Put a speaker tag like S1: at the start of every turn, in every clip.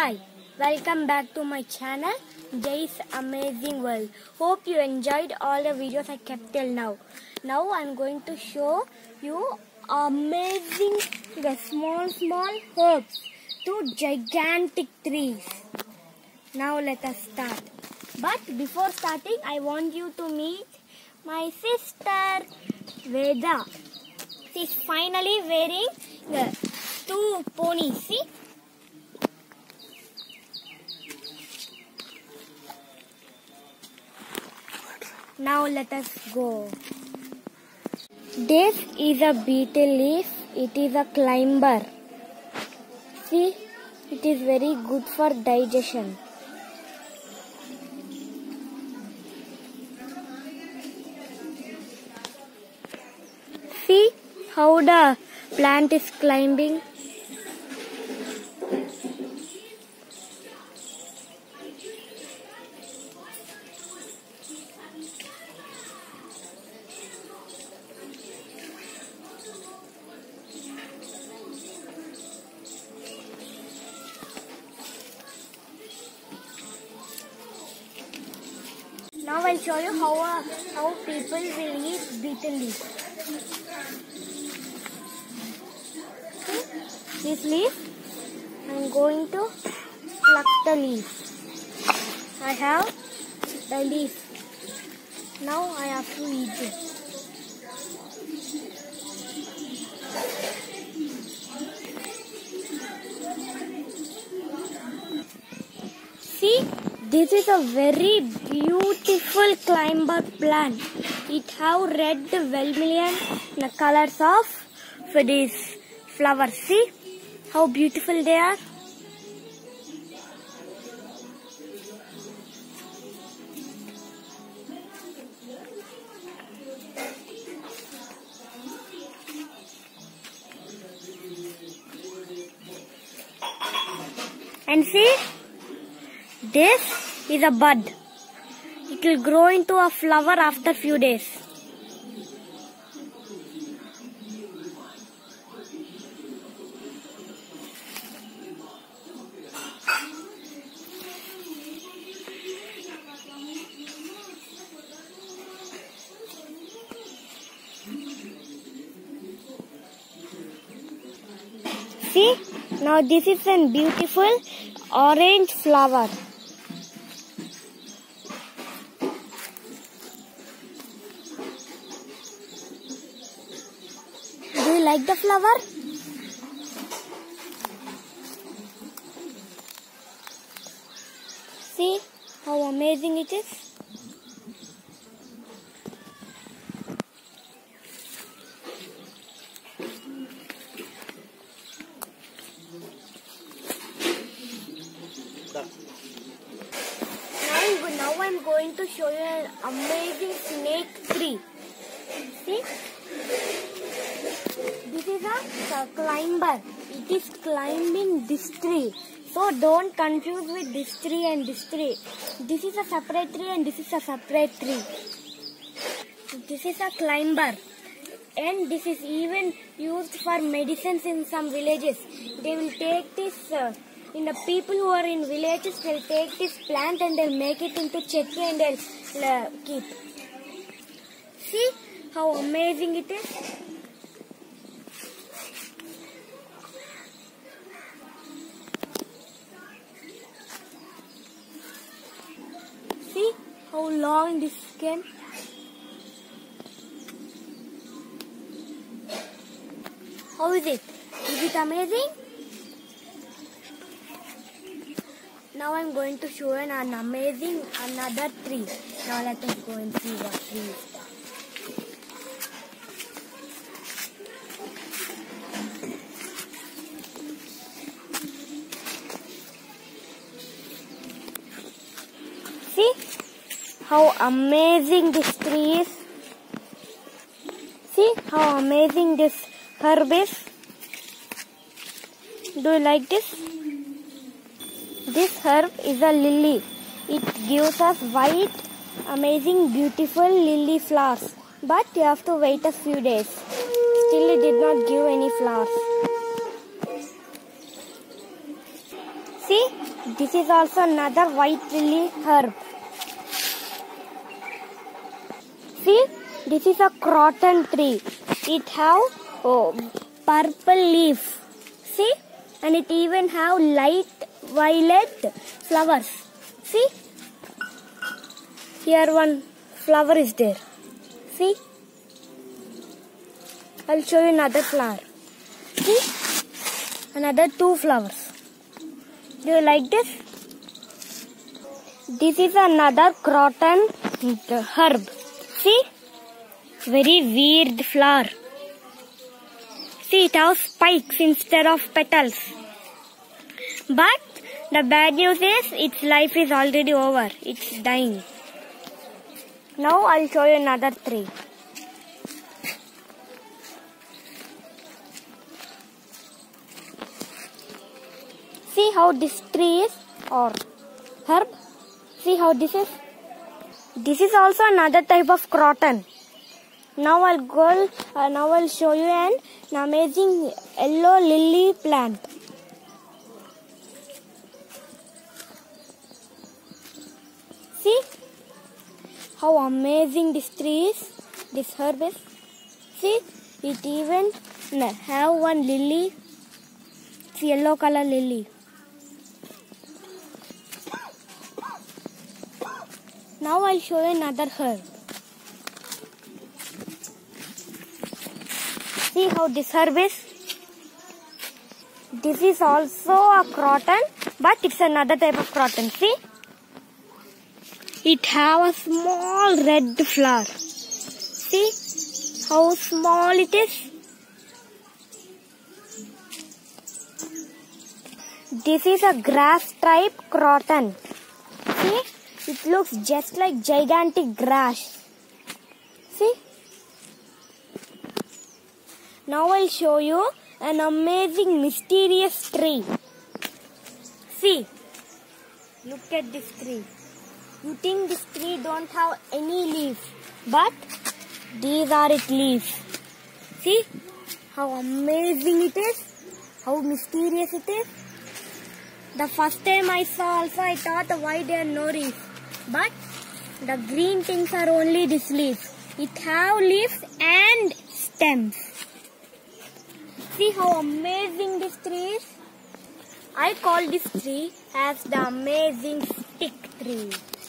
S1: Hi, welcome back to my channel, Jay's Amazing World. Hope you enjoyed all the videos I kept till now. Now I'm going to show you amazing small herbs to gigantic trees. Now let us start. But before starting, I want you to meet my sister, Veda. She's finally wearing the two ponies. See? Now let us go. This is a beetle leaf. It is a climber. See, it is very good for digestion. See how the plant is climbing. Now I'll show you how people will eat beetle leaf. See, this leaf, I'm going to pluck the leaf. I have the leaf. Now I have to eat it. See? This is a very beautiful climber plant. It have red vermilion the colors of these flowers. See how beautiful they are. And see, this is a bud. It will grow into a flower after few days. See, now this is a beautiful orange flower. Do you like the flower? See how amazing it is? Now I'm going to show you an amazing snake tree. See? This is a climber. It is climbing this tree. So don't confuse with this tree and this tree. This is a separate tree and this is a separate tree. This is a climber. And this is even used for medicines in some villages. They will take this, in the people who are in villages, they'll take this plant and they'll make it into chutney and they'll keep. See how amazing it is? See how long this can. How is it? Is it amazing? Now I'm going to show you another tree. Now let us go and see what tree is that. See how amazing this tree is. See how amazing this herb is. Do you like this? This herb is a lily. It gives us white, amazing, beautiful lily flowers. But you have to wait a few days. Still it did not give any flowers. See This is also another white lily herb. See, this is a croton tree. It have purple leaf. See, and it even have light violet flowers. See, here one flower is there. See, I'll show you another flower. See, another 2 flowers. Do you like this? This is another croton herb. See, very weird flower. See, it has spikes instead of petals. But the bad news is its life is already over. It's dying. Now I'll show you another tree. See how this tree is or herb. See how this is. This is also another type of croton. Now I'll show you an amazing yellow lily plant. See how amazing this tree is, this herb is. See, it even have one lily. It's yellow color lily. Now I'll show you another herb. See how this herb is. This is also a croton, but it's another type of croton. See, it have a small red flower. See how small it is. This is a grass type croton. See, it looks just like gigantic grass. See. Now I'll show you an amazing mysterious tree. See, look at this tree. You think this tree don't have any leaves, but these are its leaves. See how amazing it is, how mysterious it is. The first time I saw also I thought why there are no leaves, but the green things are only this leaf. It have leaves and stems. See how amazing this tree is. I call this tree as the amazing stick tree.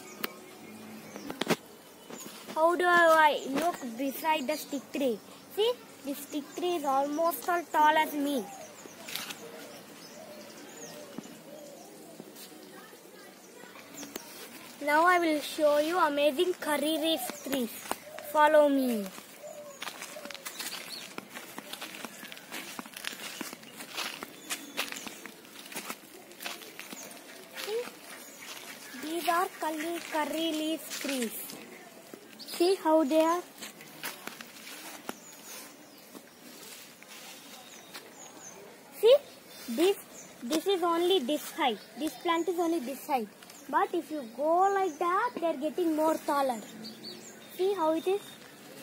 S1: How do I look beside the stick tree? See, this stick tree is almost as tall as me. Now I will show you amazing curry leaf trees. Follow me. See, these are curry leaf trees. See how they are. See, this is only this height. This plant is only this height. But if you go like that, they are getting more taller. See how it is?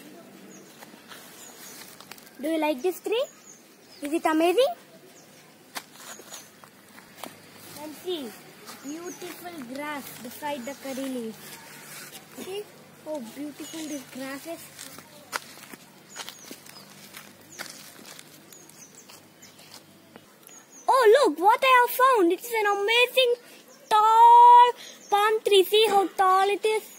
S1: Do you like this tree? Is it amazing? And see, beautiful grass beside the curry leaf. See how beautiful this grass is. Oh look, what I have found. It's an amazing tall palm tree. See how tall it is.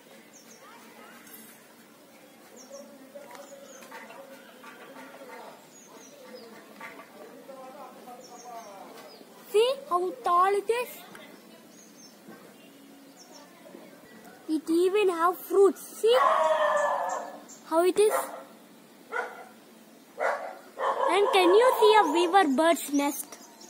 S1: See how tall it is. It even have fruits. See how it is. And can you see a weaver bird's nest?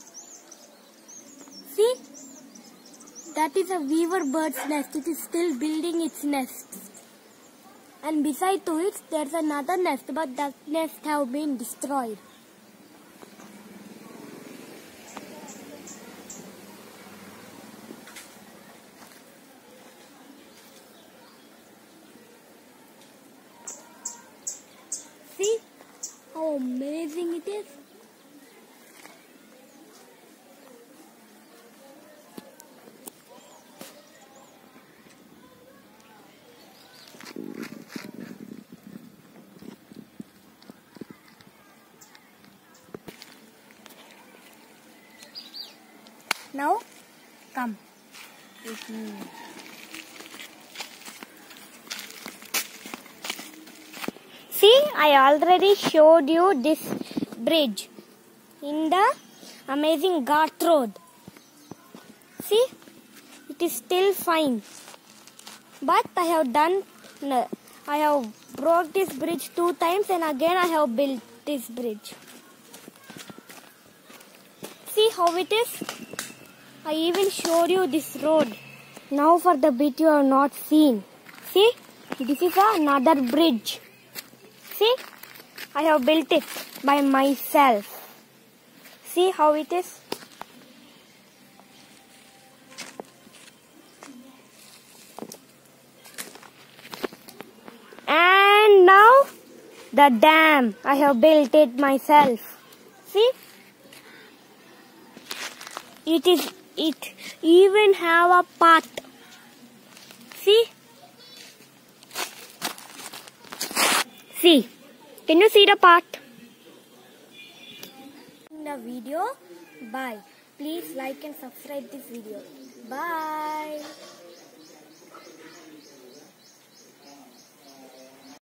S1: See, that is a weaver bird's nest. It is still building its nest. And beside to it, there is another nest, but that nest have been destroyed. See how amazing it is. Now, come with me. See, I already showed you this bridge in the amazing Ghat road. See, it is still fine. But I have broke this bridge 2 times and again I have built this bridge. See how it is? I even showed you this road. Now for the bit you have not seen. See, this is another bridge. See, I have built it by myself. See how it is? And now the dam. I have built it myself. See? It even have a path. See? See. Can you see the path? The video. Bye. Please like and subscribe this video. Bye.